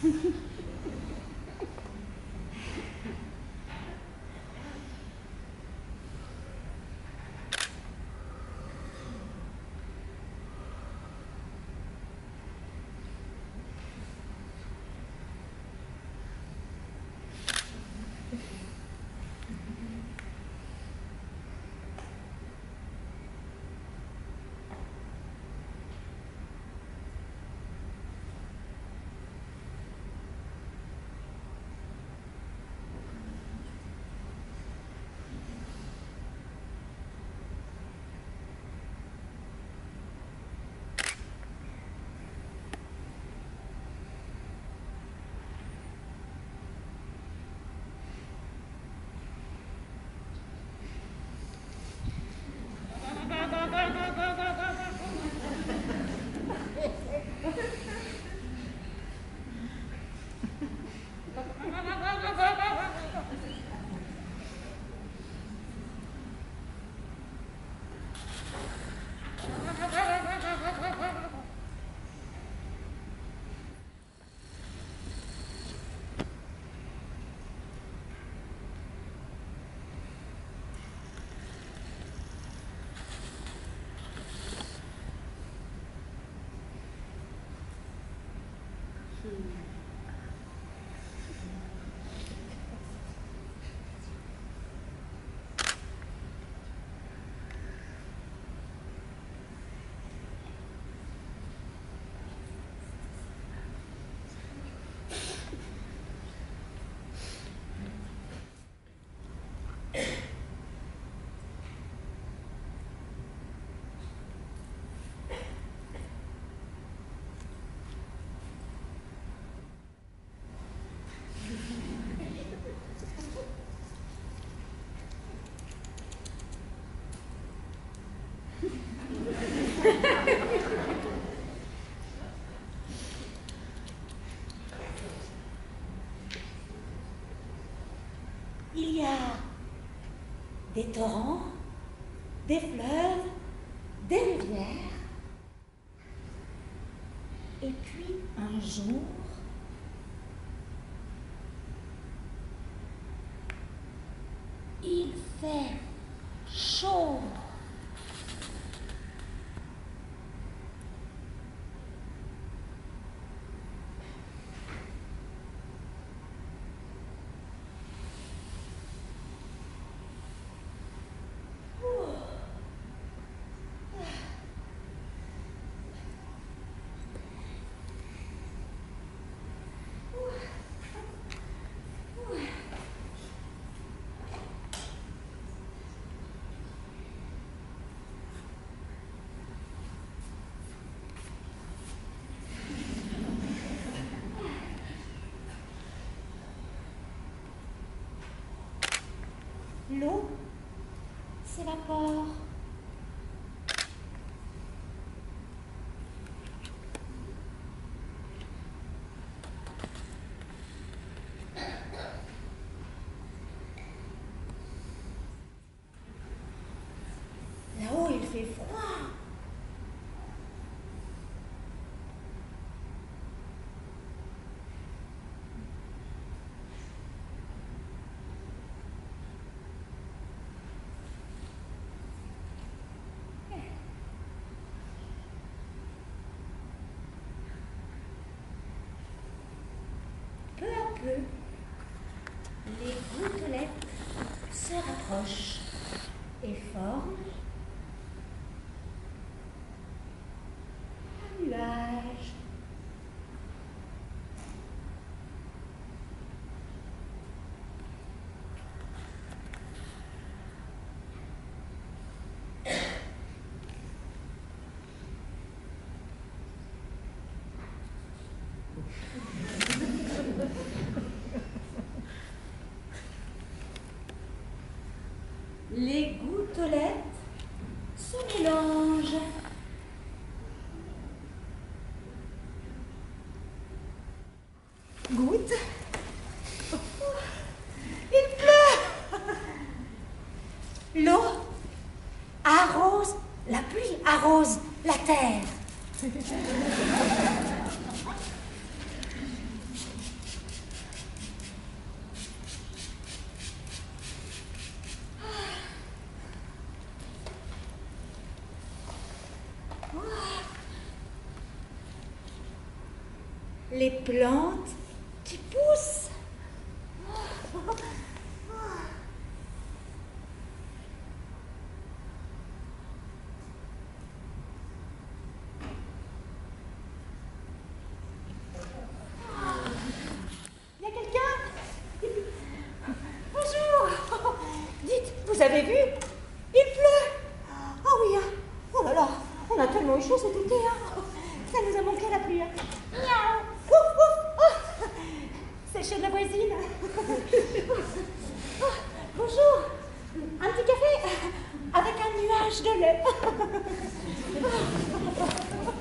Il y a des torrents, des fleuves, des rivières. Et puis un jour, il fait chaud. L'eau s'évapore. Là-haut, il fait froid. Peu à peu, les gouttelettes se rapprochent et forment un nuage. Les gouttelettes se mélangent. Goutte. Il pleut. L'eau arrose, la pluie arrose la terre. les plantes qui poussent. Il y a quelqu'un? Bonjour. Dites, vous avez vu? Il pleut. Ah oui, hein. Oh là là, on a tellement eu chaud cet été, hein. Ça nous a manqué la pluie. Miaou. Ouf, ouf. Oh. C'est chez la voisine. Oh, bonjour. Un petit café avec un nuage de lait.